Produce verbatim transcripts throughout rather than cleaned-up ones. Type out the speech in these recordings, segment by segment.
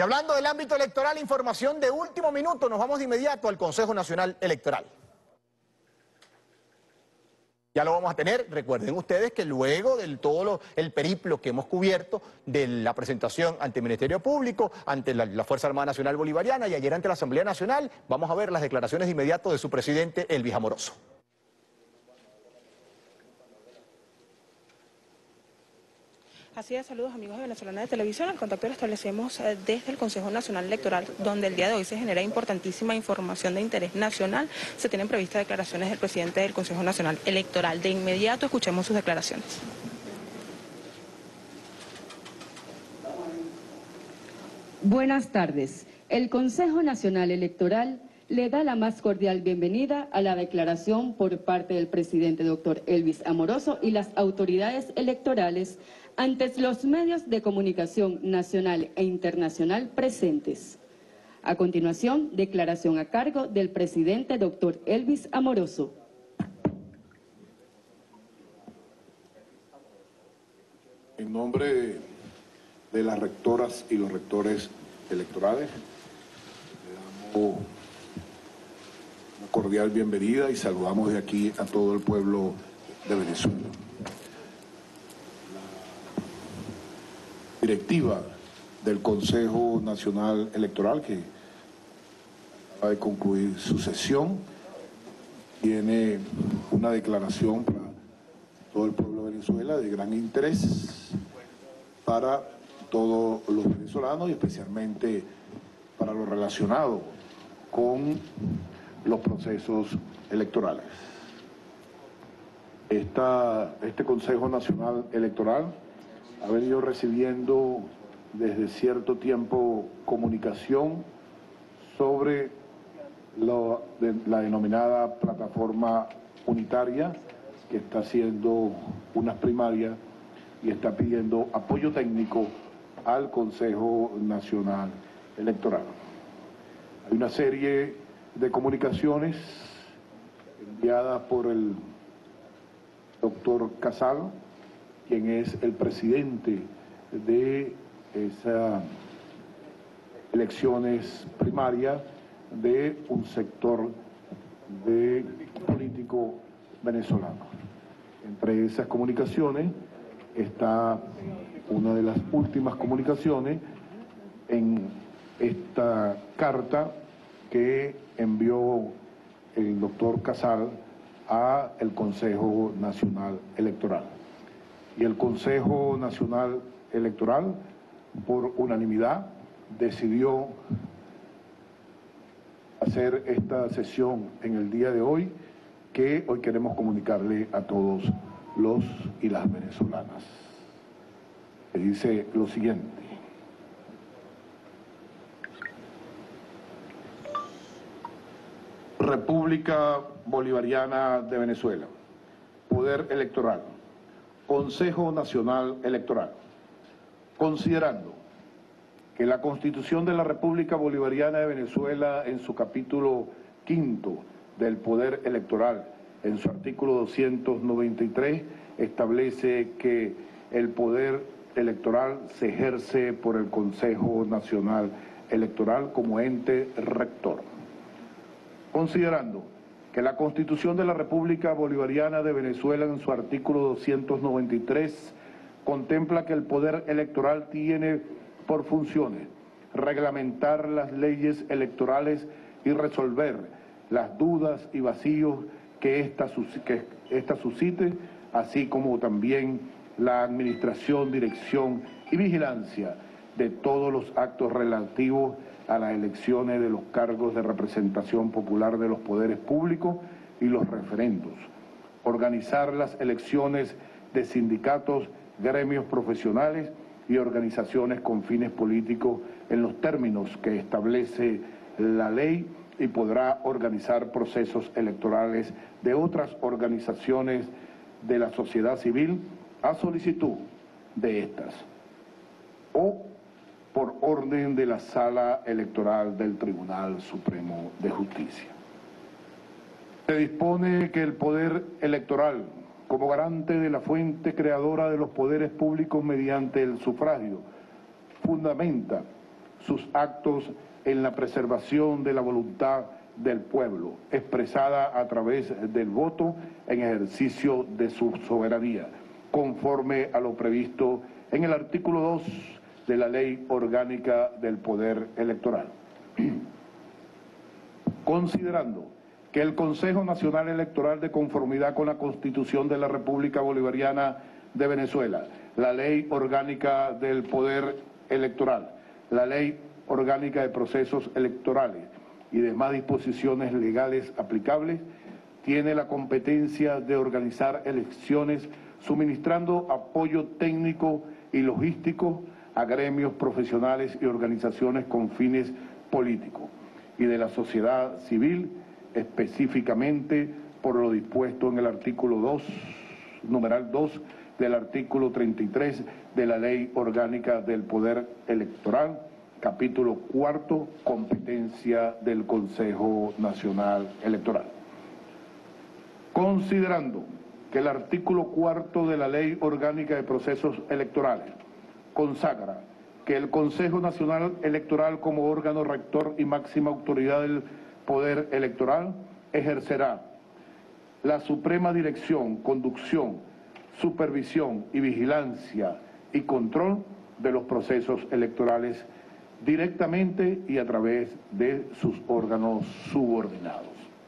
hablando del ámbito electoral, información de último minuto, nos vamos de inmediato al Consejo Nacional Electoral. Ya lo vamos a tener, recuerden ustedes que luego del todo lo, el periplo que hemos cubierto de la presentación ante el Ministerio Público, ante la, la Fuerza Armada Nacional Bolivariana y ayer ante la Asamblea Nacional, vamos a ver las declaraciones de inmediato de su presidente, Elvis Amoroso. Así es, saludos amigos de Venezolana de Televisión. El contacto lo establecemos desde el Consejo Nacional Electoral, donde el día de hoy se genera importantísima información de interés nacional. Se tienen previstas declaraciones del presidente del Consejo Nacional Electoral. De inmediato escuchemos sus declaraciones. Buenas tardes. El Consejo Nacional Electoral le da la más cordial bienvenida a la declaración por parte del presidente doctor Elvis Amoroso y las autoridades electorales ante los medios de comunicación nacional e internacional presentes. A continuación, declaración a cargo del presidente doctor Elvis Amoroso. En nombre de las rectoras y los rectores electorales, le damos una cordial bienvenida y saludamos de aquí a todo el pueblo de Venezuela. La directiva del Consejo Nacional Electoral, que acaba de concluir su sesión, tiene una declaración para todo el pueblo de Venezuela de gran interés para todos los venezolanos y especialmente para lo relacionado con los procesos electorales. Esta, este Consejo Nacional Electoral ha venido recibiendo desde cierto tiempo comunicación sobre lo de, la denominada plataforma unitaria, que está haciendo unas primarias y está pidiendo apoyo técnico al Consejo Nacional Electoral. Hay una serie de comunicaciones enviadas por el doctor Casal, quien es el presidente de esas elecciones primarias de un sector de político venezolano. Entre esas comunicaciones está una de las últimas comunicaciones en esta carta que envió el doctor Casal a el Consejo Nacional Electoral. Y el Consejo Nacional Electoral, por unanimidad, decidió hacer esta sesión en el día de hoy, que hoy queremos comunicarle a todos los y las venezolanas. Que dice lo siguiente. República Bolivariana de Venezuela, Poder Electoral, Consejo Nacional Electoral. Considerando que la Constitución de la República Bolivariana de Venezuela, en su capítulo quinto del Poder Electoral, en su artículo doscientos noventa y tres, establece que el poder electoral se ejerce por el Consejo Nacional Electoral como ente rector. Considerando que la Constitución de la República Bolivariana de Venezuela, en su artículo doscientos noventa y tres, contempla que el poder electoral tiene por funciones reglamentar las leyes electorales y resolver las dudas y vacíos que ésta que esta suscite, así como también la administración, dirección y vigilancia de todos los actos relativos a las elecciones de los cargos de representación popular de los poderes públicos y los referendos, organizar las elecciones de sindicatos, gremios profesionales y organizaciones con fines políticos en los términos que establece la ley, y podrá organizar procesos electorales de otras organizaciones de la sociedad civil a solicitud de estas o por orden de la Sala Electoral del Tribunal Supremo de Justicia. Se dispone que el poder electoral, como garante de la fuente creadora de los poderes públicos mediante el sufragio, fundamenta sus actos en la preservación de la voluntad del pueblo, expresada a través del voto en ejercicio de su soberanía, conforme a lo previsto en el artículo dos de la Ley Orgánica del Poder Electoral. Considerando que el Consejo Nacional Electoral, de conformidad con la Constitución de la República Bolivariana de Venezuela, la Ley Orgánica del Poder Electoral, la Ley Orgánica de Procesos Electorales y demás disposiciones legales aplicables, tiene la competencia de organizar elecciones suministrando apoyo técnico y logístico a gremios profesionales y organizaciones con fines políticos y de la sociedad civil, específicamente por lo dispuesto en el artículo dos, numeral dos, del artículo treinta y tres de la Ley Orgánica del Poder Electoral, capítulo cuarto, competencia del Consejo Nacional Electoral. Considerando que el artículo cuarto de la Ley Orgánica de Procesos Electorales consagra que el Consejo Nacional Electoral, como órgano rector y máxima autoridad del Poder Electoral, ejercerá la suprema dirección, conducción, supervisión y vigilancia y control de los procesos electorales directamente y a través de sus órganos subordinados.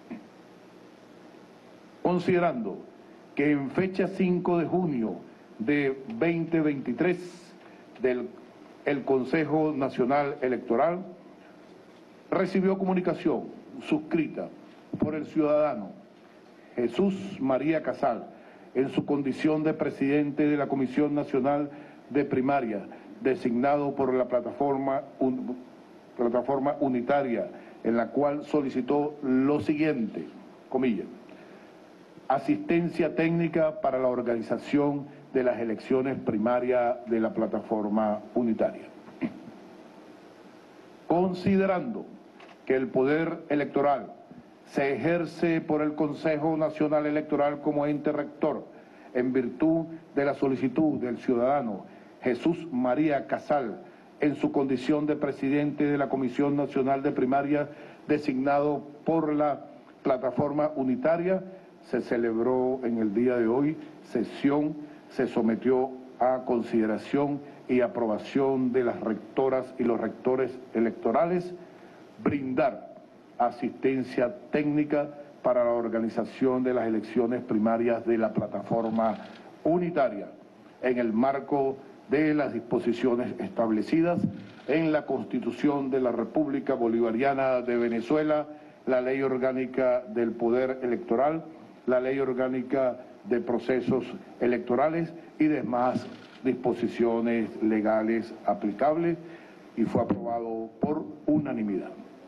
Considerando que en fecha cinco de junio de veinte veintitrés del el Consejo Nacional Electoral recibió comunicación suscrita por el ciudadano Jesús María Casal, en su condición de presidente de la Comisión Nacional de Primaria, designado por la plataforma, un, plataforma unitaria, en la cual solicitó lo siguiente, comillas, asistencia técnica para la organización de las elecciones primarias de la plataforma unitaria. Considerando que el poder electoral se ejerce por el Consejo Nacional Electoral como ente rector, en virtud de la solicitud del ciudadano Jesús María Casal, en su condición de presidente de la Comisión Nacional de Primarias, designado por la plataforma unitaria, se celebró en el día de hoy sesión, se sometió a consideración y aprobación de las rectoras y los rectores electorales, brindar asistencia técnica para la organización de las elecciones primarias de la plataforma unitaria, en el marco de las disposiciones establecidas en la Constitución de la República Bolivariana de Venezuela, la Ley Orgánica del Poder Electoral, la Ley Orgánica de Procesos Electorales y demás disposiciones legales aplicables, y fue aprobado por unanimidad.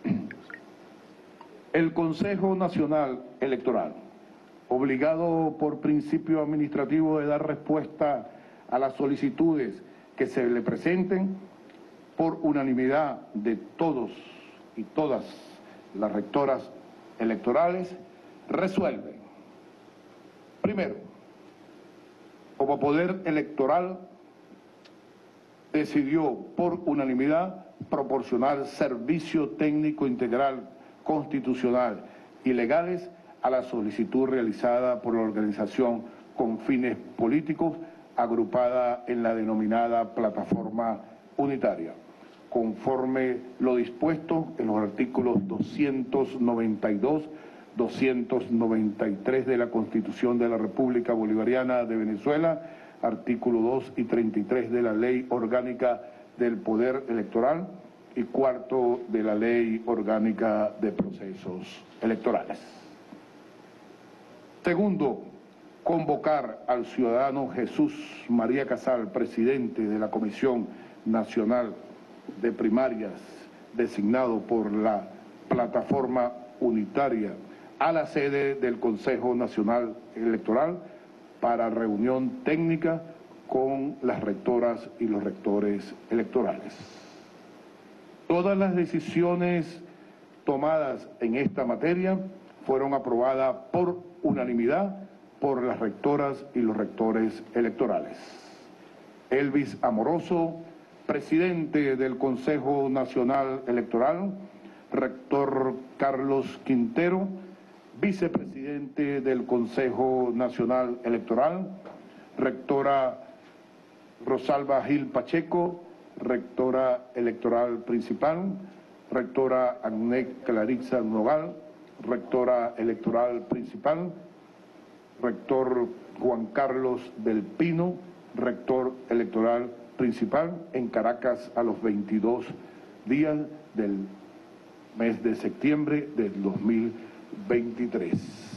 El Consejo Nacional Electoral, obligado por principio administrativo de dar respuesta a las solicitudes que se le presenten, por unanimidad de todos y todas las rectoras electorales, resuelve: primero, como poder electoral, decidió por unanimidad proporcionar servicio técnico integral, constitucional y legales a la solicitud realizada por la organización con fines políticos agrupada en la denominada plataforma unitaria, conforme lo dispuesto en los artículos doscientos noventa y dos, doscientos noventa y tres de la Constitución de la República Bolivariana de Venezuela, artículo dos y treinta y tres de la Ley Orgánica del Poder Electoral y cuarto de la Ley Orgánica de Procesos Electorales. Segundo, convocar al ciudadano Jesús María Casal, presidente de la Comisión Nacional de Primarias, designado por la plataforma unitaria, a la sede del Consejo Nacional Electoral para reunión técnica con las rectoras y los rectores electorales. Todas las decisiones tomadas en esta materia fueron aprobadas por unanimidad por las rectoras y los rectores electorales. Elvis Amoroso, Presidente del Consejo Nacional Electoral, rector Carlos Quintero, vicepresidente del Consejo Nacional Electoral, rectora Rosalba Gil Pacheco, rectora electoral principal, rectora Agnet Claritza Nogal, rectora electoral principal, rector Juan Carlos del Pino, rector electoral principal en Caracas a los veintidós días del mes de septiembre del dos mil veintitrés.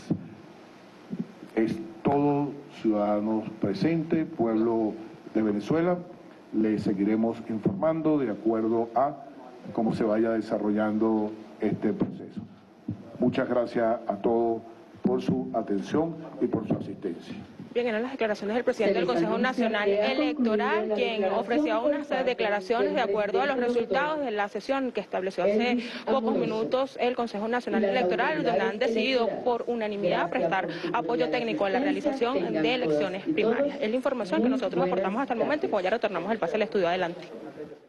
Es todo, ciudadanos presentes, pueblo de Venezuela. Le seguiremos informando de acuerdo a cómo se vaya desarrollando este proceso. Muchas gracias a todos por su atención y por su asistencia. Bien, eran las declaraciones del presidente del Consejo Nacional Electoral, quien ofreció unas declaraciones de acuerdo a los resultados de la sesión que estableció hace pocos minutos el Consejo Nacional Electoral, donde han decidido por unanimidad prestar apoyo técnico a la realización de elecciones primarias. Es la información que nosotros aportamos hasta el momento y pues ya retornamos el pase al estudio. Adelante.